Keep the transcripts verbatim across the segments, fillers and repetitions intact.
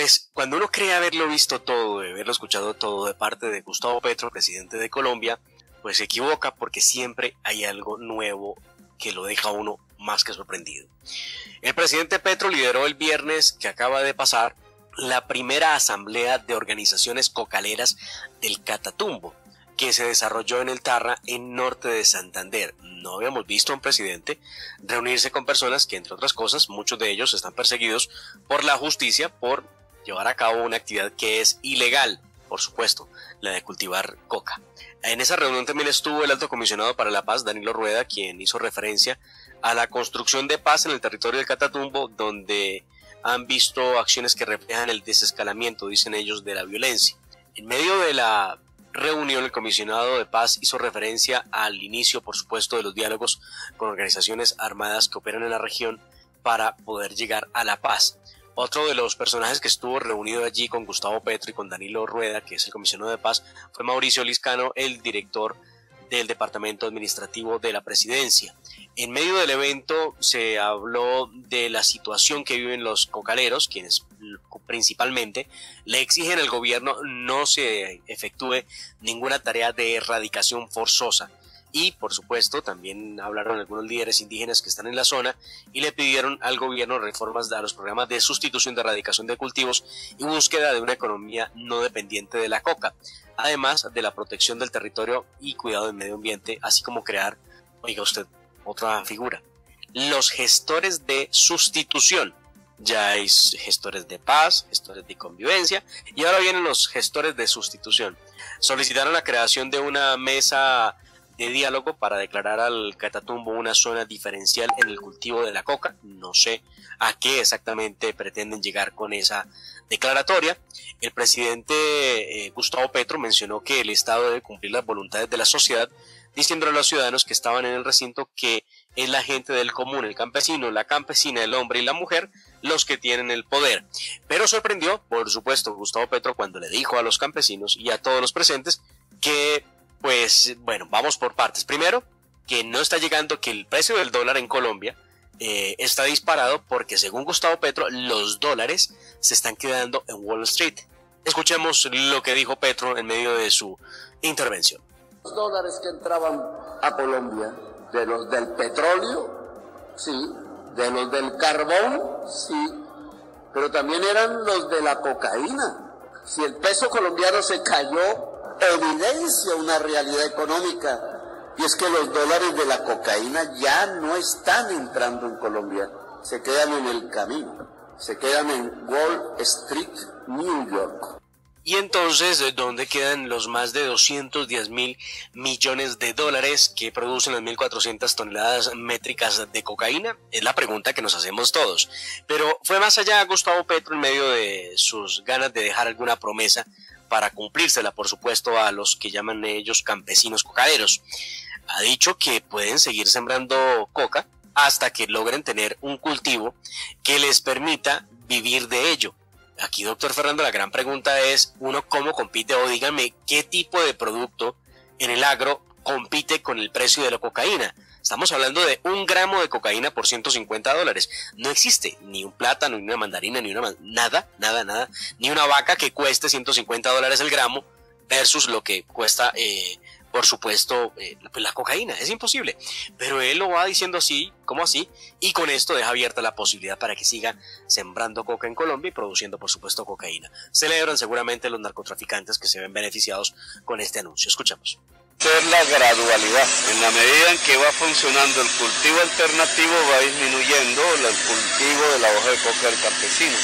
Pues cuando uno cree haberlo visto todo, haberlo escuchado todo de parte de Gustavo Petro, presidente de Colombia, pues se equivoca porque siempre hay algo nuevo que lo deja a uno más que sorprendido. El presidente Petro lideró el viernes que acaba de pasar la primera asamblea de organizaciones cocaleras del Catatumbo, que se desarrolló en el Tarra, en norte de Santander. No habíamos visto a un presidente reunirse con personas que, entre otras cosas, muchos de ellos están perseguidos por la justicia por llevar a cabo una actividad que es ilegal, por supuesto, la de cultivar coca. En esa reunión también estuvo el alto comisionado para la paz, Danilo Rueda, quien hizo referencia a la construcción de paz en el territorio del Catatumbo, donde han visto acciones que reflejan el desescalamiento, dicen ellos, de la violencia. En medio de la reunión, el comisionado de paz hizo referencia al inicio, por supuesto, de los diálogos con organizaciones armadas que operan en la región para poder llegar a la paz. Otro de los personajes que estuvo reunido allí con Gustavo Petro y con Danilo Rueda, que es el comisionado de paz, fue Mauricio Liscano, el director del Departamento Administrativo de la Presidencia. En medio del evento se habló de la situación que viven los cocaleros, quienes principalmente le exigen al gobierno no se efectúe ninguna tarea de erradicación forzosa. Y, por supuesto, también hablaron algunos líderes indígenas que están en la zona y le pidieron al gobierno reformas a los programas de sustitución de erradicación de cultivos y búsqueda de una economía no dependiente de la coca, además de la protección del territorio y cuidado del medio ambiente, así como crear, oiga usted, otra figura, los gestores de sustitución. Ya hay gestores de paz, gestores de convivencia y ahora vienen los gestores de sustitución. Solicitaron la creación de una mesa de diálogo para declarar al Catatumbo una zona diferencial en el cultivo de la coca. No sé a qué exactamente pretenden llegar con esa declaratoria. El presidente eh, Gustavo Petro mencionó que el Estado debe cumplir las voluntades de la sociedad, diciendo a los ciudadanos que estaban en el recinto que es la gente del común, el campesino, la campesina, el hombre y la mujer los que tienen el poder. Pero sorprendió, por supuesto, Gustavo Petro cuando le dijo a los campesinos y a todos los presentes que pues bueno, vamos por partes. Primero, que no está llegando, que el precio del dólar en Colombia eh, está disparado porque según Gustavo Petro, los dólares se están quedando en Wall Street. Escuchemos lo que dijo Petro en medio de su intervención. Los dólares que entraban a Colombia, de los del petróleo, sí, de los del carbón, sí, pero también eran los de la cocaína. Si el peso colombiano se cayó, evidencia una realidad económica, y es que los dólares de la cocaína ya no están entrando en Colombia, se quedan en el camino, se quedan en Wall Street, New York. Y entonces, ¿dónde quedan los más de doscientos diez mil millones de dólares que producen las mil cuatrocientas toneladas métricas de cocaína? Es la pregunta que nos hacemos todos. Pero fue más allá Gustavo Petro en medio de sus ganas de dejar alguna promesa para cumplírsela, por supuesto, a los que llaman ellos campesinos cocaderos. Ha dicho que pueden seguir sembrando coca hasta que logren tener un cultivo que les permita vivir de ello. Aquí, doctor Fernando, la gran pregunta es, uno, ¿cómo compite? O díganme, ¿qué tipo de producto en el agro compite con el precio de la cocaína? Estamos hablando de un gramo de cocaína por ciento cincuenta dólares. No existe ni un plátano, ni una mandarina, ni una... Nada, nada, nada. Ni una vaca que cueste ciento cincuenta dólares el gramo versus lo que cuesta, eh, por supuesto, eh, pues la cocaína. Es imposible. Pero él lo va diciendo así, como así, y con esto deja abierta la posibilidad para que siga sembrando coca en Colombia y produciendo, por supuesto, cocaína. Celebran seguramente los narcotraficantes que se ven beneficiados con este anuncio. Escuchamos. Ser la gradualidad. En la medida en que va funcionando el cultivo alternativo, va disminuyendo el cultivo de la hoja de coca del campesino.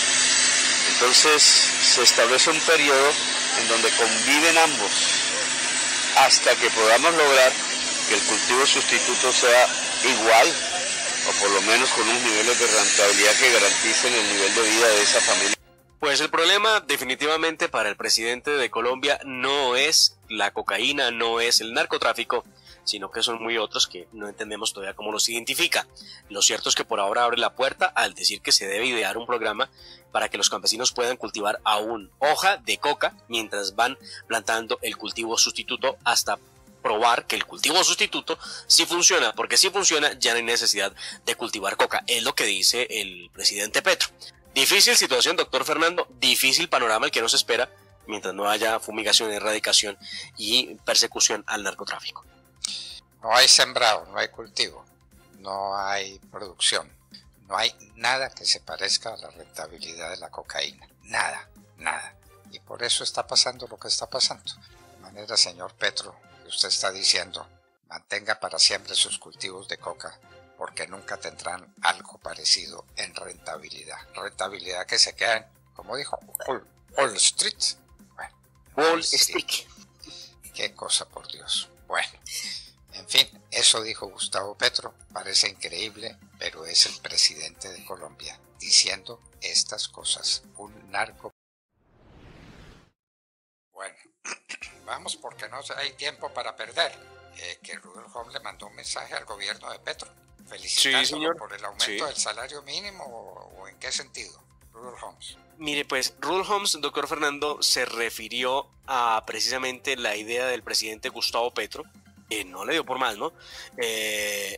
Entonces se establece un periodo en donde conviven ambos hasta que podamos lograr que el cultivo sustituto sea igual o por lo menos con unos niveles de rentabilidad que garanticen el nivel de vida de esa familia. Pues el problema definitivamente para el presidente de Colombia no es la cocaína, no es el narcotráfico, sino que son muy otros que no entendemos todavía cómo los identifica. Lo cierto es que por ahora abre la puerta al decir que se debe idear un programa para que los campesinos puedan cultivar aún hoja de coca mientras van plantando el cultivo sustituto hasta probar que el cultivo sustituto sí funciona, porque si funciona ya no hay necesidad de cultivar coca, es lo que dice el presidente Petro. Difícil situación, doctor Fernando, difícil panorama el que nos espera mientras no haya fumigación, erradicación y persecución al narcotráfico. No hay sembrado, no hay cultivo, no hay producción, no hay nada que se parezca a la rentabilidad de la cocaína, nada, nada. Y por eso está pasando lo que está pasando. De manera, señor Petro, que usted está diciendo, mantenga para siempre sus cultivos de coca, porque nunca tendrán algo parecido en rentabilidad. Rentabilidad que se queda en, como dijo, Wall, Wall Street. Bueno, Wall Street. Qué cosa, por Dios. Bueno, en fin, eso dijo Gustavo Petro. Parece increíble, pero es el presidente de Colombia diciendo estas cosas. Un narco. Bueno, vamos porque no hay tiempo para perder. Eh, que Rudolf Holmes le mandó un mensaje al gobierno de Petro felicitándolo sí, por el aumento sí. del salario mínimo o, o en qué sentido, Rudolf Holmes. Mire, pues Rudolf Holmes, doctor Fernando, se refirió a precisamente la idea del presidente Gustavo Petro, que no le dio por más, ¿no? Eh,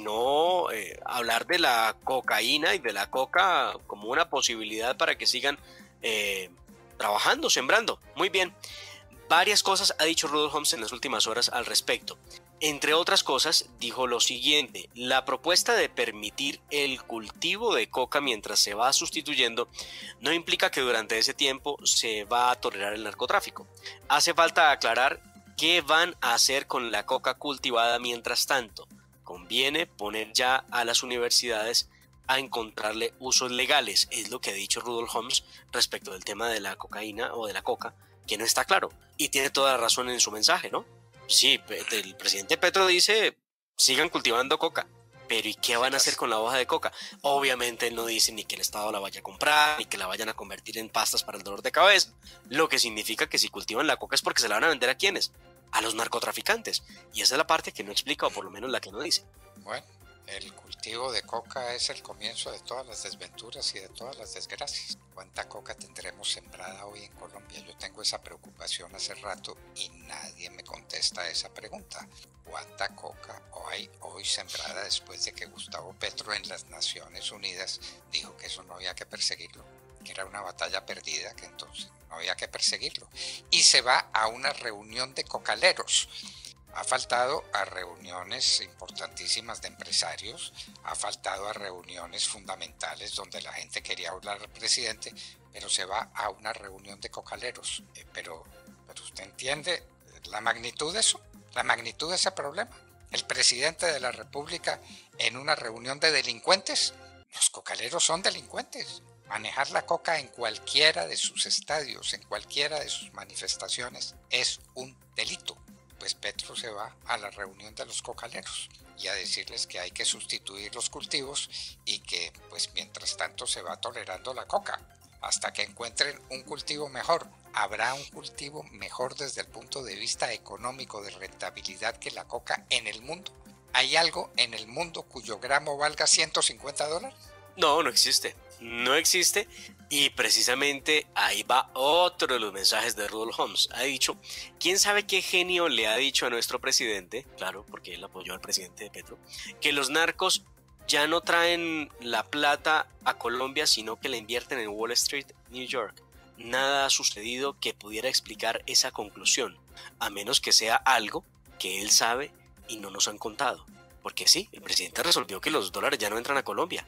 sino eh, hablar de la cocaína y de la coca como una posibilidad para que sigan eh, trabajando, sembrando. Muy bien. Varias cosas ha dicho Rudolf Holmes en las últimas horas al respecto. Entre otras cosas, dijo lo siguiente: la propuesta de permitir el cultivo de coca mientras se va sustituyendo no implica que durante ese tiempo se va a tolerar el narcotráfico. Hace falta aclarar qué van a hacer con la coca cultivada mientras tanto. Conviene poner ya a las universidades a encontrarle usos legales, es lo que ha dicho Rudolf Holmes respecto del tema de la cocaína o de la coca, que no está claro, y tiene toda la razón en su mensaje, ¿no? Sí, el presidente Petro dice, sigan cultivando coca, pero ¿y qué van a hacer con la hoja de coca? Obviamente él no dice ni que el Estado la vaya a comprar, ni que la vayan a convertir en pastas para el dolor de cabeza, lo que significa que si cultivan la coca es porque se la van a vender ¿a quiénes? A los narcotraficantes, y esa es la parte que no explica, o por lo menos la que no dice. Bueno, el cultivo de coca es el comienzo de todas las desventuras y de todas las desgracias. ¿Cuánta coca tendremos sembrada hoy en Colombia? Yo tengo esa preocupación hace rato y nadie me contesta esa pregunta. ¿Cuánta coca hay hoy sembrada después de que Gustavo Petro en las Naciones Unidas dijo que eso no había que perseguirlo? Que era una batalla perdida, que entonces no había que perseguirlo. Y se va a una reunión de cocaleros. Ha faltado a reuniones importantísimas de empresarios, ha faltado a reuniones fundamentales donde la gente quería hablar al presidente, pero se va a una reunión de cocaleros. Eh, pero, pero usted entiende la magnitud de eso, la magnitud de ese problema. El presidente de la República en una reunión de delincuentes. Los cocaleros son delincuentes. Manejar la coca en cualquiera de sus estadios, en cualquiera de sus manifestaciones, es un delito. Pues Petro se va a la reunión de los cocaleros y a decirles que hay que sustituir los cultivos y que pues mientras tanto se va tolerando la coca hasta que encuentren un cultivo mejor. ¿Habrá un cultivo mejor desde el punto de vista económico de rentabilidad que la coca en el mundo? ¿Hay algo en el mundo cuyo gramo valga ciento cincuenta dólares? No, no existe. No existe, y precisamente ahí va otro de los mensajes de Rudolf Holmes. Ha dicho, ¿quién sabe qué genio le ha dicho a nuestro presidente? Claro, porque él apoyó al presidente de Petro, que los narcos ya no traen la plata a Colombia, sino que la invierten en Wall Street, New York. Nada ha sucedido que pudiera explicar esa conclusión, a menos que sea algo que él sabe y no nos han contado. Porque sí, el presidente resolvió que los dólares ya no entran a Colombia.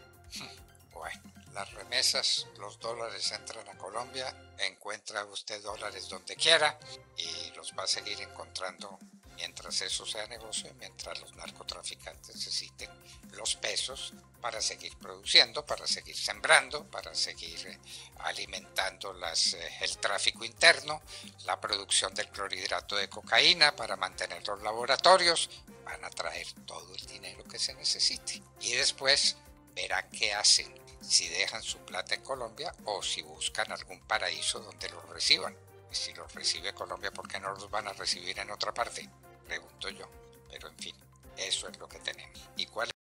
Bueno. Las remesas, los dólares entran a Colombia, encuentra usted dólares donde quiera y los va a seguir encontrando mientras eso sea negocio, mientras los narcotraficantes necesiten los pesos para seguir produciendo, para seguir sembrando, para seguir alimentando las, eh, el tráfico interno, la producción del clorhidrato de cocaína para mantener los laboratorios. Van a traer todo el dinero que se necesite y después verán qué hacen, si dejan su plata en Colombia o si buscan algún paraíso donde los reciban. Y si los recibe Colombia, ¿por qué no los van a recibir en otra parte? Pregunto yo. Pero en fin, eso es lo que tenemos. ¿Y cuál